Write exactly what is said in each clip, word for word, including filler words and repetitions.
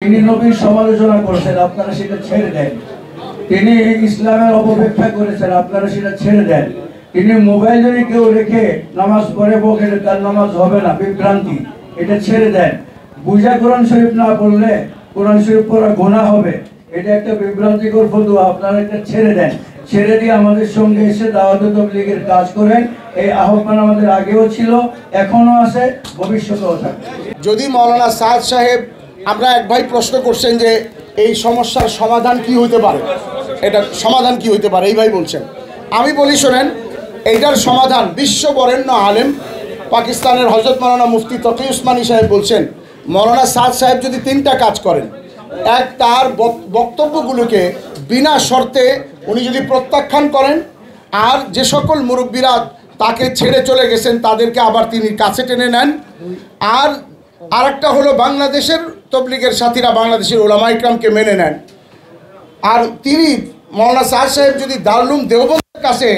তিনি নবীর সমালোচনা করেছেন, আপনারা সেটা ছেড়ে দেন। তিনি ইসলামের অপব্যাখ্যা করেছেন, আপনারা সেটা ছেড়ে দেন। তিনি মোবাইল যদি কেউ রেখে নামাজ পড়ে বকে তার নামাজ হবে না, বিভ্রান্তি, এটা ছেড়ে দেন। বুঝা কোরআন শরীফ না পড়লে কোরআন শরীফ পড়া গুনাহ হবে, এটা একটা বিভ্রান্তিকর ফতোয়া, আপনারা এটা ছেড়ে দেন। ছেড়ে দিয়ে আমাদের সঙ্গে এসে দাওয়াত তাবলীগের কাজ করেন। এই আহ্বান আমাদের আগেও ছিল, এখনো আছে, ভবিষ্যতেও থাকবে। যদি মৌলানা সাদ সাহেব, আমরা এক ভাই প্রশ্ন করছেন যে এই সমস্যার সমাধান কি হইতে পারে, এটা সমাধান কি হইতে পারে এই ভাই বলছেন। আমি বলি শোনেন, এইটার সমাধান বিশ্ব বরেণ্য আলেম পাকিস্তানের হযরত মৌলানা মুফতি তকি উসমানী সাহেব বলছেন, মৌলানা সাদ সাহেব যদি তিনটা কাজ করেন, এক, তার বক্তব্যগুলোকে বিনা শর্তে উনি যদি প্রত্যাখ্যান করেন, আর যে সকল মুরব্বীরা তাকে ছেড়ে চলে গেছেন তাদেরকে আবার তিনি কাছে টেনে নেন, আর আরেকটা হলো বাংলাদেশের তবলিগের সাথীরা বাংলাদেশের উলামা ইকরামকে মেনে নেন, আর তিনি মৌলানা সাদ সাহেব যদি দারুল দেওবন্দের কাছে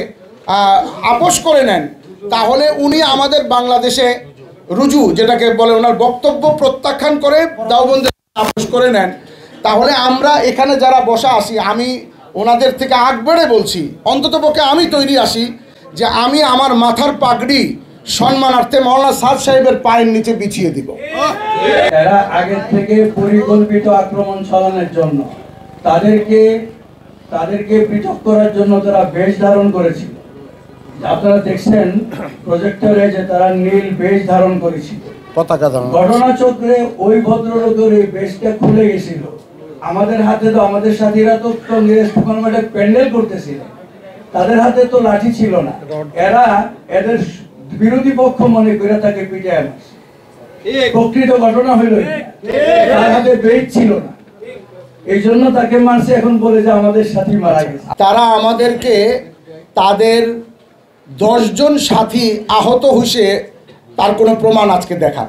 আপোষ করে নেন, তাহলে উনি আমাদের বাংলাদেশে রুজু, যেটাকে বলে ওনার বক্তব্য প্রত্যাখ্যান করে দেওবন্দের আপোষ করে নেন, তাহলে আমরা এখানে যারা বসা আছি, আমি ওনাদের থেকে আগ বেড়ে বলছি, অন্ততপক্ষে আমি তৈরি আসি যে আমি আমার মাথার পাগড়ি সম্মানার্থে মৌলানা সাদ সাহেবের পায়ের নিচে বিছিয়ে দিব। এরা আগের থেকে পরিকল্পিত আক্রমণ চালানোর জন্য, তাদেরকে তাদেরকে পৃথক করার জন্য তারা বেশ ধারণ করেছিল। আপনারা দেখছেন প্রজেক্টরে যে তারা নীল বেশ ধারণ করেছিল, পতাকা ধারণ। ঘটনাচক্রে ওই ভদ্রলোকের এই বেশটা খুলে গেছিল। আমাদের হাতে তো, আমাদের সাথীরা তো কংগ্রেস কনভেন্টে প্যান্ডেল করতেছিল, তাদের হাতে তো লাঠি ছিল না, এরা এদের বিরোধী পক্ষ মনে করে তাকে পিটায় মারছে। প্রকৃত ঘটনা হইল তার হাতে বেশ ছিল না, এই জন্য তাকে মারছে। এখন বলে যে আমাদের সাথী মারা গেছে। তারা আমাদেরকে তাদের দশজন সাথী আহত হইছে তার কোনো প্রমাণ আজকে দেখা,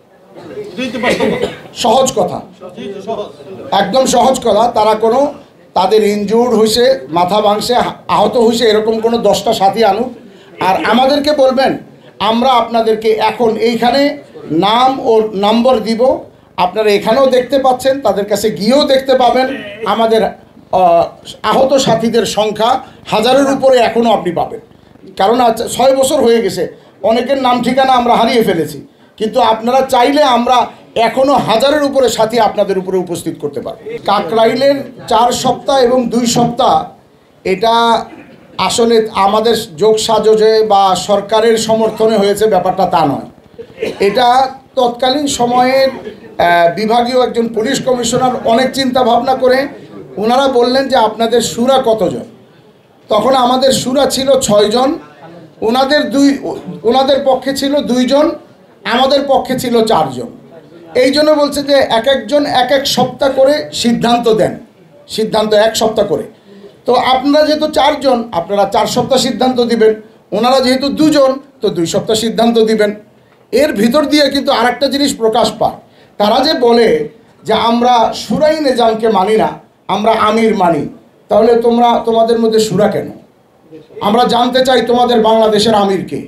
সহজ কথা, একদম সহজ কথা। তারা কোনো তাদের ইনজুর্ড হয়েছে, মাথা ভাঙছে, আহত হয়েছে, এরকম কোনো দশটা সাথী আনুক, আর আমাদেরকে বলবেন, আমরা আপনাদেরকে এখন এইখানে নাম ও নম্বর দিব, আপনারা এখানেও দেখতে পাচ্ছেন, তাদের কাছে গিয়েও দেখতে পাবেন। আমাদের আহত সাথীদের সংখ্যা হাজারের উপরে এখনও আপনি পাবেন, কারণ ছয় বছর হয়ে গেছে, অনেকের নাম ঠিকানা আমরা হারিয়ে ফেলেছি, কিন্তু আপনারা চাইলে আমরা এখনও হাজারের উপরে সাথী আপনাদের উপরে উপস্থিত করতে পারব। কাকরাইলের চার সপ্তাহ এবং দুই সপ্তাহ, এটা আসলে আমাদের যোগ সাজসে বা সরকারের সমর্থনে হয়েছে ব্যাপারটা তা নয়। এটা তৎকালীন সময়ের বিভাগীয় একজন পুলিশ কমিশনার অনেক চিন্তা ভাবনা করে ওনারা বললেন যে আপনাদের সুরা কতজন, তখন আমাদের সুরা ছিল ছয়জন, ওনাদের দুই ওনাদের পক্ষে ছিল দুইজন, আমাদের পক্ষে ছিল চারজন। এই জন্য বলছে যে এক একজন এক এক সপ্তাহ করে সিদ্ধান্ত দেন, সিদ্ধান্ত এক সপ্তাহ করে। তো আপনারা যেহেতু চারজন, আপনারা চার সপ্তাহ সিদ্ধান্ত দিবেন, ওনারা যেহেতু দুজন, তো দুই সপ্তাহ সিদ্ধান্ত দিবেন। এর ভিতর দিয়ে কিন্তু আরেকটা জিনিস প্রকাশ পায়, তারা যে বলে যে আমরা সুরাই নিজামকে মানি না, আমরা আমির মানি, তাহলে তোমরা তোমাদের মধ্যে সুরা কেন? আমরা জানতে চাই তোমাদের বাংলাদেশের আমির কে?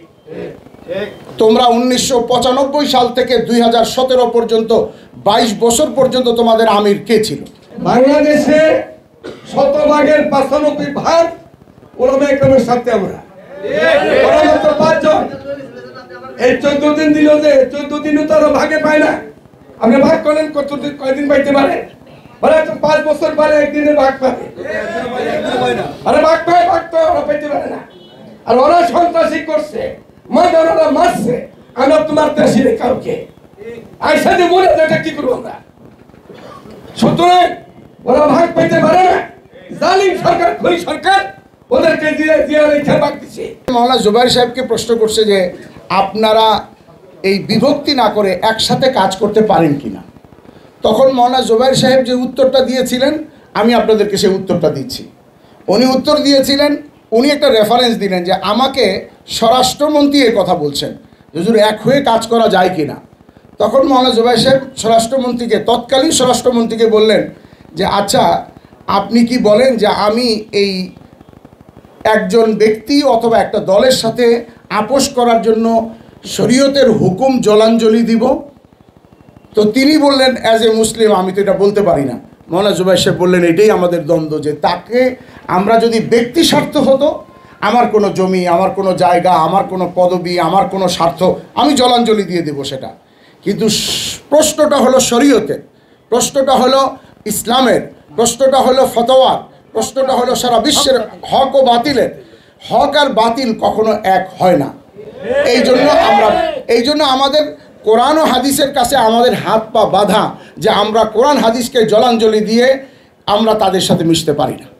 তোমরা উনিশশো পঁচানব্বই সাল থেকে দুই হাজার সতেরো পর্যন্ত বাইশ বছর পর্যন্ত তোমাদের আমির কে ছিল? বাংলাদেশে শতভাগের পঁচানব্বই ভাগ ওলামা ইকরামের সাথে আমরা মাত্র পাঁচজন। এই চোদ্দ দিন দিল যে চোদ্দ দিনও তারা ভাগে পায় না। আপনি ভাগ করেন কতদিন, কয়দিন পাইতে পারে? মানে পাঁচ বছর পরে একদিনের ভাগ পাবে, আরে ভাগ পায়, ভাগ তো ওরা পাইতে পারে না। আর ওরা সন্ত্রাসী করছে, মাদার ওরা মারছে, আমরা তোমার দেশে কাউকে আইসা দিয়ে বলে এটা কি করবো আমরা? সুতরাং ওরা ভাগ পাইতে পারে না। জালিম সরকার, খুনি সরকার ওদেরকে দিয়ে দিয়ে রেখে ভাগ দিচ্ছে। মৌলানা জুবাইর সাহেবকে প্রশ্ন করছে যে আপনারা এই বিভক্তি না করে একসাথে কাজ করতে পারেন কিনা। তখন মৌলানা জুবাইর সাহেব যে উত্তরটা দিয়েছিলেন, আমি আপনাদেরকে সেই উত্তরটা দিচ্ছি। উনি উত্তর দিয়েছিলেন, উনি একটা রেফারেন্স দিলেন যে আমাকে স্বরাষ্ট্রমন্ত্রী এর কথা বলছেন, হুজুর এক হয়ে কাজ করা যায় কিনা। তখন মৌলানা জুবাইর সাহেব স্বরাষ্ট্রমন্ত্রীকে, তৎকালীন স্বরাষ্ট্রমন্ত্রীকে বললেন যে আচ্ছা আপনি কি বলেন যে আমি এই একজন ব্যক্তি অথবা একটা দলের সাথে আপোষ করার জন্য শরীয়তের হুকুম জলাঞ্জলি দিব? তো তিনি বললেন অ্যাজ এ মুসলিম আমি তো এটা বলতে পারি না। মৌলানা জুবাইর সাহেব বললেন এটাই আমাদের দ্বন্দ্ব, যে তাকে আমরা যদি ব্যক্তি স্বার্থ হতো, আমার কোনো জমি, আমার কোনো জায়গা, আমার কোনো পদবি, আমার কোনো স্বার্থ, আমি জলাঞ্জলি দিয়ে দেবো সেটা। কিন্তু প্রশ্নটা হলো শরীয়তের, প্রশ্নটা হলো ইসলামের, প্রশ্নটা হলো ফতোয়ার, প্রশ্নটা হলো সারা বিশ্বের হক ও বাতিলের। হক আর বাতিল কখনো এক হয় না। এই জন্য আমরা এই জন্য আমাদের কোরআন ও হাদিসের কাছে আমাদের হাত পা বাঁধা, যে আমরা কোরআন হাদিসকে জলাঞ্জলি দিয়ে আমরা তাদের সাথে মিশতে পারি না।